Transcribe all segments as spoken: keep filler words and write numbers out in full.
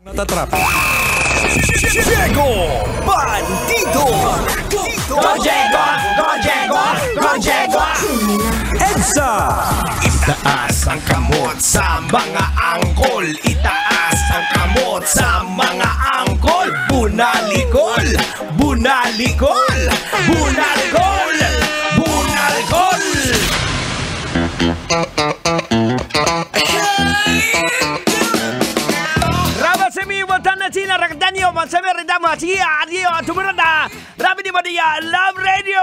Natatrap. Diego Bandito. Go Diego! Go Diego! Go Diego! Edsa. Itaas ang kamot sa mga angkol. Itaas ang kamot sa mga angkol. Bunalikol! Bunalikol! Bunalikol! Bunalikol! Sina Rakdanyo, Mansame Redama, Siya, Adio, Tumurada, Rabini Badia, Love Radio!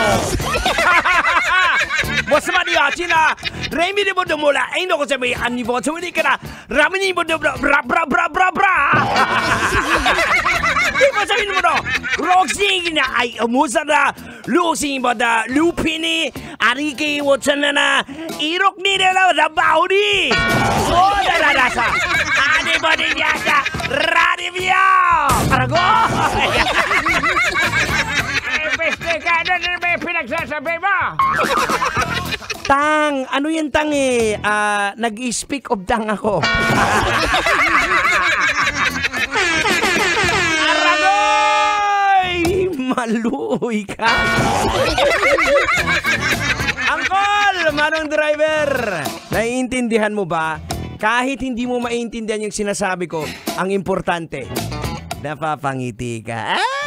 Bosmadia, Sina, Remy de Bodomola, Aino ko sabi, Ani Bo, Sumili ka na, Rabini Bodomola, Bra, Bra, Bra, Bra, Bra! Di ba sabihin mo no? Roxy na ay umusa na, Lucy ba da, Lupini, Ariki, Watson na na, Irok ni nila, Rabaudi! Oh, nalalasa! Ani ba din yata? Radio! Arago! Eh, peste ka, ano na may pinagsasabi mo? Tang, ano yan Tang eh? Uh, nag-speak of Tang ako. Aragoy! Maluoy ka. Angkol, manong driver. Naiintindihan mo ba? Kahit hindi mo maintindihan yung sinasabi ko, ang importante, napapangiti ka. Ah!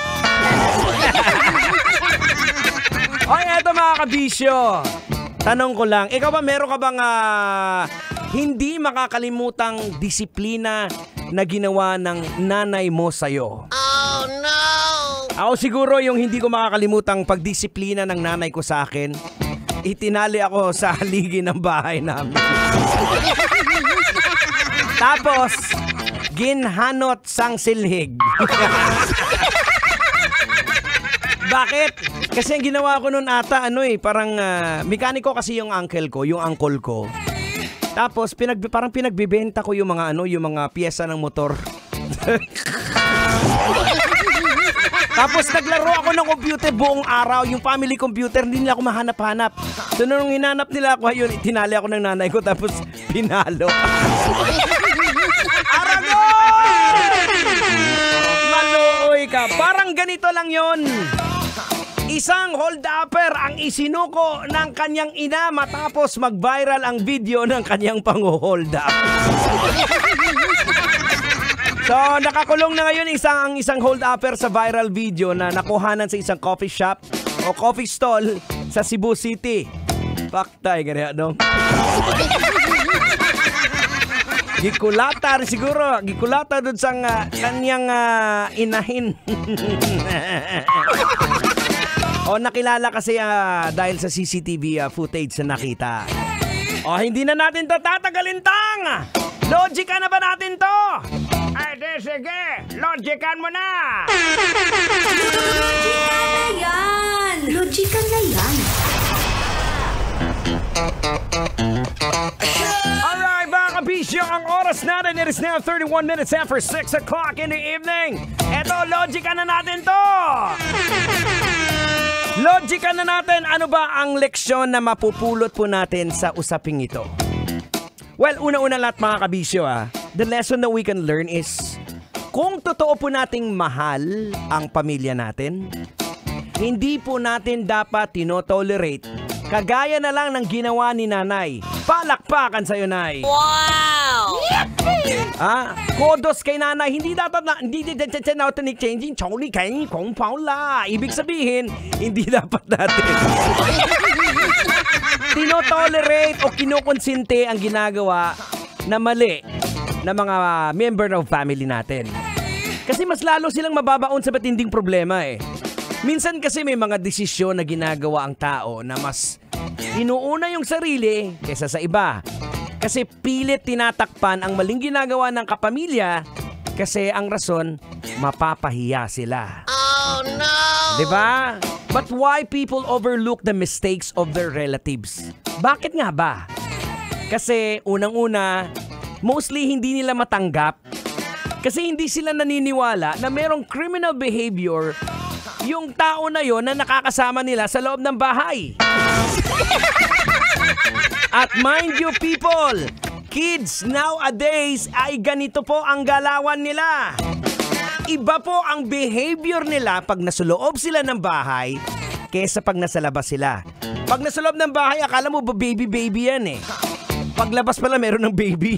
Okay, eto mga kabisyo. Tanong ko lang, ikaw ba meron ka bang uh, hindi makakalimutang disiplina na ginawa ng nanay mo sa'yo? Oh no! Ako siguro yung hindi ko makakalimutang pagdisiplina ng nanay ko sa akin, itinali ako sa haligi ng bahay namin. Tapos, ginhanot sang silhig. Bakit? Kasi ang ginawa ko noon ata, ano eh, parang uh, mekaniko kasi yung uncle ko, yung uncle ko. Tapos, pinag, parang pinagbibenta ko yung mga, ano, yung mga piyesa ng motor. Tapos, naglaro ako ng computer buong araw. Yung family computer, hindi nila ako mahanap-hanap. So, nung hinanap nila ako, yun, tinali ako ng nanay ko, tapos pinalo. Maluoy ka. Parang ganito lang yon. Isang hold-upper ang isinuko ng kanyang ina matapos mag-viral ang video ng kanyang pang-hold up. So, nakakulong na ngayon isang, ang isang hold-upper sa viral video na nakuhanan sa isang coffee shop o coffee stall sa Cebu City. Paktay, ganyan, no? Gikulata siguro, gikulata doon sa uh, kanyang uh, inahin. O nakilala kasi uh, dahil sa C C T V uh, footage na nakita. O hindi na natin to tatagalin Tang. Logican na ba natin to? Ay, de, sige, logican mo na. Logican na yan. Logican na yan. Alright, mga kabisyo, ang oras natin, it is now thirty-one minutes after six o'clock in the evening. Eto, logican na natin to. Logican na natin, ano ba ang leksyon na mapupulot po natin sa usaping ito? Well, una-una lahat mga kabisyo, ah, the lesson that we can learn is, kung totoo po nating mahal ang pamilya natin, hindi po natin dapat tinotolerate kagaya na lang ng ginawa ni nanay. Palakpakan sa'yo, nay. Wow! Ah, kodos kay nanay. Hindi dapat na, hindi din na ito ni changing chowli kay kong paula. Ibig sabihin, hindi dapat natin tinotolerate o kinukonsinte ang ginagawa na mali na mga member ng family natin. Kasi mas lalo silang mababaon sa matinding problema eh. Minsan kasi may mga desisyon na ginagawa ang tao na mas inuuna yung sarili kaysa sa iba. Kasi pilit tinatakpan ang maling ginagawa ng kapamilya kasi ang rason, mapapahiya sila. Oh no! Diba? But why people overlook the mistakes of their relatives? Bakit nga ba? Kasi unang-una, mostly hindi nila matanggap kasi hindi sila naniniwala na merong criminal behavior yung tao na yon na nakakasama nila sa loob ng bahay. At mind you people, kids nowadays ay ganito po ang galawan nila. Iba po ang behavior nila pag nasa loob sila ng bahay kesa pag nasa labas sila. Pag nasa loob ng bahay, akala mo ba baby-baby yan eh. Paglabas pala meron ng baby.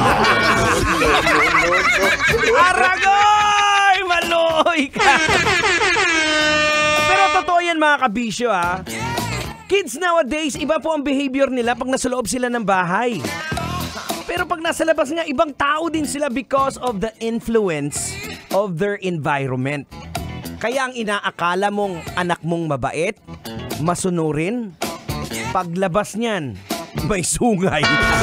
Aragoy! Maloy ka! Pero totoo yan mga kabisyo ha. Kids nowadays, iba po ang behavior nila pag nasa loob sila ng bahay. Pero pag nasa labas nga, ibang tao din sila because of the influence of their environment. Kaya ang inaakala mong anak mong mabait, masunurin, paglabas niyan, may sungay.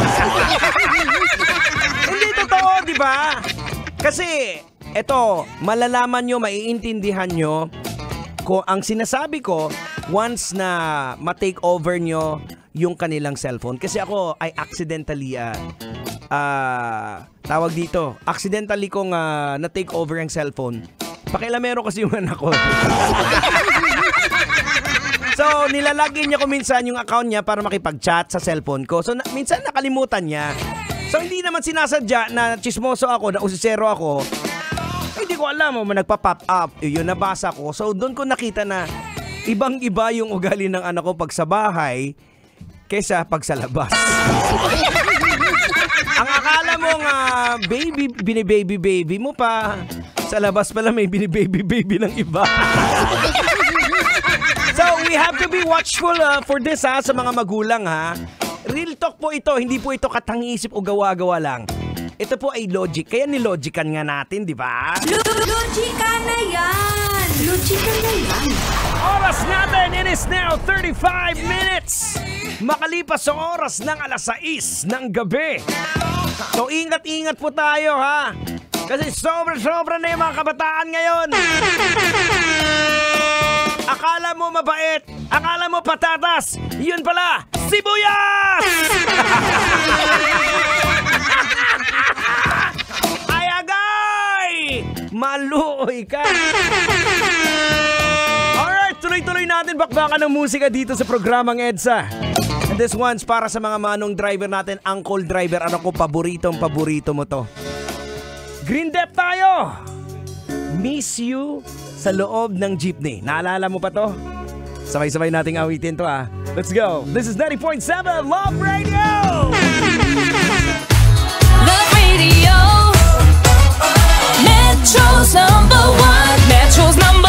Hindi totoo, di ba? Kasi, eto, malalaman nyo, maiintindihan nyo, kung ang sinasabi ko, once na ma-take over nyo yung kanilang cellphone. Kasi ako, ay accidentally, uh, uh, tawag dito, accidentally kong uh, na-take over yung cellphone. Pakialamero kasi yung anak ko. So, nilalagin niya ko minsan yung account niya para makipag-chat sa cellphone ko. So, na- minsan nakalimutan niya. So, hindi naman sinasadya na chismoso ako, na usisero ako. Eh, hindi ko alam, oh, nagpa-pop up. Yun, nabasa ko. So, doon ko nakita na ibang-iba yung ugali ng anak ko pag sa bahay kesa pag sa labas. Ang akala mo nga, baby, bini-baby-baby mo pa. Sa labas pala may bini-baby-baby ng iba. So, we have to be watchful uh, for this ha, sa mga magulang ha. Real talk po ito, hindi po ito katang-isip o gawa-gawa lang. Ito po ay logic, kaya nilogican nga natin, di ba? Logika na yan! Logika na yan! Oras natin, it is now thirty-five minutes. Makalipas sa oras ng alas sais ng gabi. So, ingat-ingat po tayo ha. Kasi sobra-sobra na yung mga kabataan ngayon. Akala mo mabait, akala mo patatas, yun pala, sibuyas! Ay agay! Maluoy ka! Alright, tuloy-tuloy natin bakbakan ng musika dito sa programang EDSA. And this one's para sa mga manong driver natin, uncle driver, ano ko, paboritong paborito mo to. Green Death tayo! Miss You sa loob ng jeepney. Naalala mo pa to? Sabay-sabay nating awitin to ah. Let's go! This is ninety point seven Love Radio! Love Radio, Metro's number one, Metro's number